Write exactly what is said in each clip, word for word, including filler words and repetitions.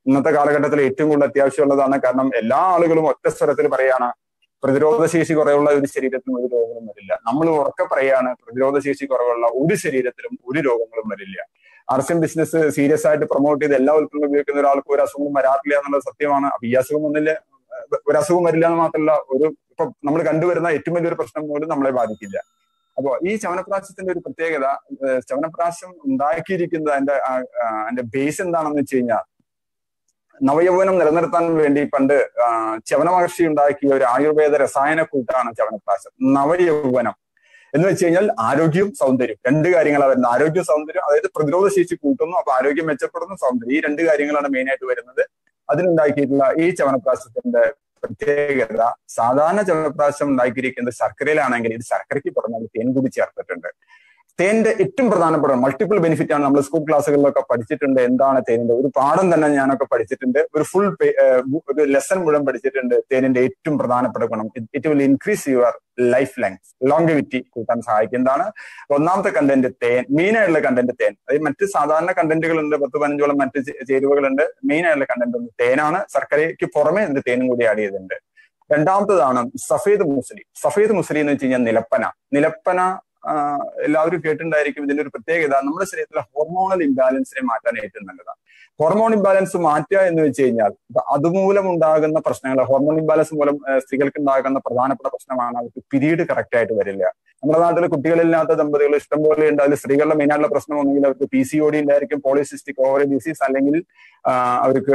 ഇന്നത്തെ കാലഘട്ടത്തിൽ ഏറ്റവും കൂടുതൽ അത്യാവശ്യമുള്ളതാണ്. കാരണം എല്ലാ ആളുകളും ഒറ്റ സ്വരത്തിൽ പറയാണ് പ്രതിരോധശേഷി കുറവുള്ള ഒരു ശരീരത്തിലും ഒരു രോഗങ്ങളും വരില്ല. നമ്മൾ ഉറക്കെ പറയാണ് പ്രതിരോധശേഷി കുറവുള്ള ഒരു ശരീരത്തിലും ഒരു രോഗങ്ങളും വരില്ല. R C M business serious ആയിട്ട് പ്രൊമോട്ട് ചെയ്ത് എല്ലാ ഉൽപ്പന്നങ്ങളും ഉപയോഗിക്കുന്ന ഒരാൾക്ക് ഒരു അസുഖവും വരാറില്ല എന്നുള്ളത് സത്യമാണ്. അപ്പൊ ഈ അസുഖം ഒന്നില്ല, ഒരു അസുഖം വരില്ല എന്ന് മാത്രമല്ല, ഒരു ഇപ്പൊ നമ്മൾ കണ്ടുവരുന്ന ഏറ്റവും വലിയൊരു പ്രശ്നം പോലും നമ്മളെ ബാധിക്കില്ല. അപ്പോ ഈ ചവനപ്രാശത്തിന്റെ ഒരു പ്രത്യേകത, ചവനപ്രാശം ഉണ്ടാക്കിയിരിക്കുന്നത് അതിന്റെ അതിന്റെ ബേസ് എന്താണെന്ന് വെച്ച് കഴിഞ്ഞാൽ, നവയൗവനം നിലനിർത്താൻ വേണ്ടി പണ്ട് ചവന മഹർഷി ഉണ്ടാക്കിയ ഒരു ആയുർവേദ രസായന കൂട്ടാണ് ചവനപ്രാശം. നവയൗവനം എന്ന് വെച്ച് കഴിഞ്ഞാൽ ആരോഗ്യവും സൗന്ദര്യം, രണ്ട് കാര്യങ്ങളാണ് വരുന്നത്. ആരോഗ്യം സൗന്ദര്യം, അതായത് പ്രതിരോധ ശേഷി കൂട്ടുന്നു, അപ്പൊ ആരോഗ്യം മെച്ചപ്പെടുന്നു, സൗന്ദര്യം, ഈ രണ്ട് കാര്യങ്ങളാണ് മെയിൻ ആയിട്ട് വരുന്നത്. അതിനുണ്ടാക്കിയിട്ടുള്ള ഈ ചവനപ്രാശത്തിന്റെ പ്രത്യേകത, സാധാരണ ചവനപ്രാശം ഉണ്ടാക്കിയിരിക്കുന്നത് ശർക്കരയിലാണെങ്കിൽ ഇത് ശർക്കരയ്ക്ക് പുറമെ തേൻ കൂടി ചേർത്തിട്ടുണ്ട്. തേനിന്റെ ഏറ്റവും പ്രധാനപ്പെട്ട മൾട്ടിപ്പിൾ ബെനിഫിറ്റ് ആണ്. നമ്മൾ സ്കൂൾ ക്ലാസ്സുകളിലൊക്കെ പഠിച്ചിട്ടുണ്ട് എന്താണ് തേനിന്റെ ഒരു പാഠം തന്നെ ഞാനൊക്കെ പഠിച്ചിട്ടുണ്ട്. ഒരു ഫുൾ ഒരു ലെസൺ മുഴുവൻ പഠിച്ചിട്ടുണ്ട്. തേനിന്റെ ഏറ്റവും പ്രധാനപ്പെട്ട ഗുണം, it will increase your life length, longevity കൂട്ടാൻ സഹായിക്കുന്നതാണ്. ഒന്നാമത്തെ കണ്ടന്റ് തേൻ, മെയിൻ ആയിട്ടുള്ള കണ്ടന്റ് തേൻ. അതായത് മറ്റ് സാധാരണ കണ്ടന്റുകളുണ്ട്, പത്ത് പതിനഞ്ചോളം മറ്റ് ചേരുവകളുണ്ട്. മെയിൻ ആയിട്ടുള്ള കണ്ടന്റ് തേനാണ്. ശർക്കരയ്ക്ക് പുറമെ ഇതിന്റെ തേനും കൂടി ആഡ് ചെയ്തിട്ടുണ്ട്. രണ്ടാമത്തതാണ് സഫേദ് മുസ്ലി. സഫേദ് മുസ്ലി എന്ന് വെച്ച് കഴിഞ്ഞാൽ നിലപ്പന. നിലപ്പന എല്ലാവരും കേട്ടിട്ടുണ്ടായിരിക്കും. ഇതിന്റെ ഒരു പ്രത്യേകത, നമ്മുടെ ശരീരത്തിലെ ഹോർമോണൽ ഇംബാലൻസിനെ മാറ്റാൻ ഏറ്റവും നല്ലതാണ്. ഹോർമോൺ ഇംബാലൻസ് മാറ്റുക എന്ന് വെച്ച് കഴിഞ്ഞാൽ അതുമൂലം ഉണ്ടാകുന്ന പ്രശ്നങ്ങൾ, ഹോർമോൺ ഇംബാലൻസ് മൂലം സ്ത്രീകൾക്ക് ഉണ്ടാകുന്ന പ്രധാനപ്പെട്ട പ്രശ്നമാണ് അവർക്ക് പീരീഡ് കറക്റ്റ് ആയിട്ട് വരില്ല. നമ്മുടെ നാട്ടിൽ കുട്ടികളില്ലാത്ത ദമ്പതികൾ ഇഷ്ടംപോലെ ഉണ്ട്. അതിൽ സ്ത്രീകളുടെ മെയിനായിട്ടുള്ള പ്രശ്നം ഒന്നെങ്കിൽ അവർക്ക് പി സി ഒ ഡി ഉണ്ടായിരിക്കും, പോളിസിസ്റ്റിക് ഓവറി ഡിസീസ്, അല്ലെങ്കിൽ അവർക്ക്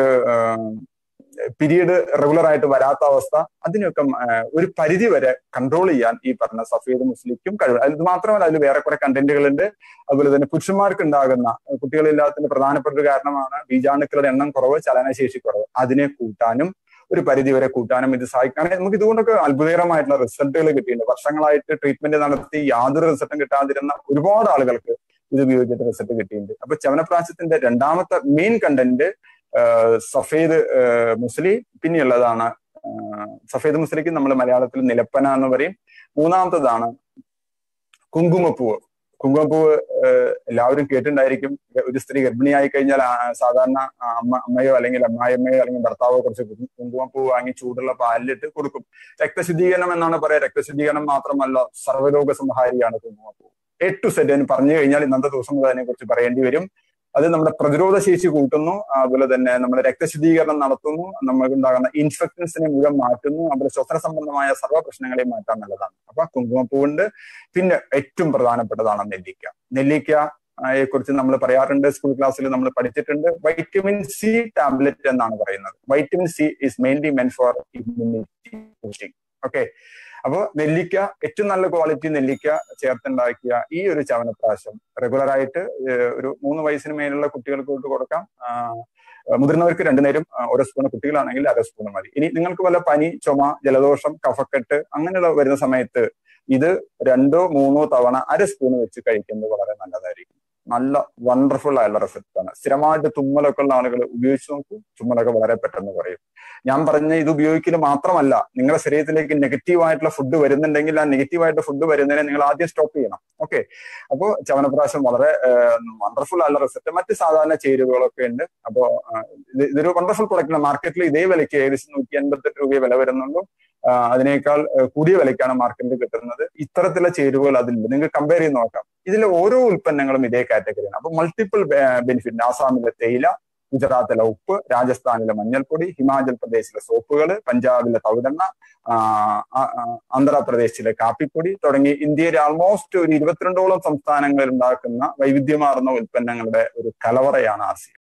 പീരീഡ് റെഗുലർ ആയിട്ട് വരാത്ത അവസ്ഥ. അതിനൊക്കെ ഒരു പരിധി വരെ കൺട്രോൾ ചെയ്യാൻ ഈ പറഞ്ഞ സഫേദ് മുസ്ലിക്കും കഴിവ്. അത് മാത്രമല്ല, അതിൽ വേറെ കുറെ കണ്ടന്റുകളുണ്ട്. അതുപോലെ തന്നെ പുരുഷന്മാർക്ക് ഉണ്ടാകുന്ന കുട്ടികളില്ലാത്തതിന്റെ പ്രധാനപ്പെട്ട ഒരു കാരണമാണ് ബീജാണുക്കളുടെ എണ്ണം കുറവ്, ചലനശേഷി കുറവ്. അതിനെ കൂട്ടാനും ഒരു പരിധി വരെ കൂട്ടാനും ഇത് സഹായിക്കുകയാണെങ്കിൽ നമുക്ക് ഇതുകൊണ്ടൊക്കെ അത്ഭുതകരമായിട്ടുള്ള റിസൾട്ടുകൾ കിട്ടിയിട്ടുണ്ട്. വർഷങ്ങളായിട്ട് ട്രീറ്റ്മെന്റ് നടത്തി യാതൊരു റിസൾട്ടും കിട്ടാതിരുന്ന ഒരുപാട് ആളുകൾക്ക് ഇത് ഉപയോഗിച്ചിട്ട് റിസൾട്ട് കിട്ടിയിട്ടുണ്ട്. അപ്പൊ ചവനപ്രാശത്തിന്റെ രണ്ടാമത്തെ മെയിൻ കണ്ടന്റ് സഫേദ് മുസ്ലി. പിന്നെയുള്ളതാണ് സഫേദ് മുസ്ലിക്ക് നമ്മൾ മലയാളത്തിൽ നിലപ്പന എന്ന് പറയും. മൂന്നാമത്തതാണ് കുങ്കുമപ്പൂവ്. കുങ്കുമപ്പൂവ് എല്ലാവരും കേട്ടിട്ടുണ്ടായിരിക്കും. ഒരു സ്ത്രീ ഗർഭിണിയായി കഴിഞ്ഞാൽ സാധാരണ അമ്മ അമ്മയോ അല്ലെങ്കിൽ അമ്മായിയമ്മയോ അല്ലെങ്കിൽ ഭർത്താവോ കുറച്ച് കുങ്കുമപ്പൂവ് വാങ്ങി ചൂടുള്ള പാലിലിട്ട് കൊടുക്കും. രക്തശുദ്ധീകരണം എന്നാണ് പറയാ. രക്തശുദ്ധീകരണം മാത്രമല്ല, സർവ്വരോഗ സംഹാരിയാണ് കുങ്കുമപ്പൂവ്. എ ടു സെഡ് എന്ന് പറഞ്ഞു കഴിഞ്ഞാൽ ഇന്നത്തെ ദിവസം മുതൽ അതിനെ കുറിച്ച് പറയേണ്ടി വരും. അത് നമ്മുടെ പ്രതിരോധ ശേഷി കൂട്ടുന്നു, അതുപോലെ തന്നെ നമ്മുടെ രക്തശുദ്ധീകരണം നടത്തുന്നു, നമുക്കുണ്ടാകുന്ന ഇൻഫെക്ഷൻസിനെ മുഴുവൻ മാറ്റുന്നു, നമ്മുടെ ശ്വസന സംബന്ധമായ സർവ്വ പ്രശ്നങ്ങളെയും മാറ്റാൻ നല്ലതാണ്. അപ്പൊ കുങ്കുമപ്പൂവുണ്ട്. പിന്നെ ഏറ്റവും പ്രധാനപ്പെട്ടതാണ് നെല്ലിക്ക. നെല്ലിക്കയെ കുറിച്ച് നമ്മൾ പറയാറുണ്ട്, സ്കൂൾ ക്ലാസ്സിൽ നമ്മൾ പഠിച്ചിട്ടുണ്ട്. വൈറ്റമിൻ സി ടാബ്ലറ്റ് എന്നാണ് പറയുന്നത്. Vitamin C is mainly meant for immunity boosting. Okay, അപ്പൊ നെല്ലിക്ക, ഏറ്റവും നല്ല ക്വാളിറ്റി നെല്ലിക്ക ചേർത്തുണ്ടാക്കിയ ഈ ഒരു ചവനപ്രാശം റെഗുലർ ആയിട്ട് ഒരു മൂന്ന് വയസ്സിന് മേലുള്ള കുട്ടികൾക്ക് കൊടുക്കാം. മുതിർന്നവർക്ക് രണ്ടു നേരം ഓരോ സ്പൂൺ, കുട്ടികളാണെങ്കിൽ അര സ്പൂൺ മതി. ഇനി നിങ്ങൾക്ക് വല്ല പനി, ചുമ, ജലദോഷം, കഫക്കെട്ട് അങ്ങനെയുള്ള വരുന്ന സമയത്ത് ഇത് രണ്ടോ മൂന്നോ തവണ അര സ്പൂൺ വെച്ച് കഴിക്കുന്നത് വളരെ നല്ലതായിരിക്കും. നല്ല വണ്ടർഫുൾ ആയുള്ള റിസൾട്ട് ആണ്. സ്ഥിരമായിട്ട് തുമ്മലൊക്കെ ഉള്ള ആളുകൾ ഉപയോഗിച്ച് നോക്കൂ, തുമ്മലൊക്കെ വളരെ പെട്ടെന്ന് കുറയും. ഞാൻ പറഞ്ഞ ഇത് ഉപയോഗിക്കൽ മാത്രമല്ല, നിങ്ങളുടെ ശരീരത്തിലേക്ക് നെഗറ്റീവ് ആയിട്ടുള്ള ഫുഡ് വരുന്നുണ്ടെങ്കിൽ ആ നെഗറ്റീവ് ആയിട്ടുള്ള ഫുഡ് വരുന്നതിനെ നിങ്ങൾ ആദ്യം സ്റ്റോപ്പ് ചെയ്യണം. ഓക്കെ, അപ്പോൾ ചവനപ്രാശം വളരെ വണ്ടർഫുൾ ആയുള്ള റിസൾട്ട്. മറ്റ് സാധാരണ ചേരുവകളൊക്കെ ഉണ്ട്. അപ്പോൾ ഇതൊരു വണ്ടർഫുൾ പ്രൊഡക്റ്റ്. മാർക്കറ്റിൽ ഇതേ വിലയ്ക്ക് ഏകദേശം നൂറ്റി അൻപത്തെട്ട് രൂപയെ വില വരുന്നുള്ളൂ. അതിനേക്കാൾ കൂടിയ വിലയ്ക്കാണ് മാർക്കറ്റിൽ കിട്ടുന്നത്. ഇത്തരത്തിലുള്ള ചേരുവകൾ അതിലുണ്ട്. നിങ്ങൾക്ക് കമ്പയർ ചെയ്ത് നോക്കാം. ഇതിലെ ഓരോ ഉൽപ്പന്നങ്ങളും ഇതേ കാറ്റഗറിയാണ്. അപ്പൊ മൾട്ടിപ്പിൾ ബെനിഫിറ്റ്. ആസാമിലെ തേയില, ഗുജറാത്തിലെ ഉപ്പ്, രാജസ്ഥാനിലെ മഞ്ഞൾപ്പൊടി, ഹിമാചൽ പ്രദേശിലെ സോപ്പുകൾ, പഞ്ചാബിലെ തവിടെണ്ണ, ആന്ധ്രാപ്രദേശിലെ കാപ്പിപ്പൊടി തുടങ്ങി ഇന്ത്യയിലെ ആൾമോസ്റ്റ് ഒരു ഇരുപത്തിരണ്ടോളം സംസ്ഥാനങ്ങളിൽ ഉണ്ടാക്കുന്ന വൈവിധ്യമാർന്ന ഉൽപ്പന്നങ്ങളുടെ ഒരു കലവറയാണ് ആർ സി എം.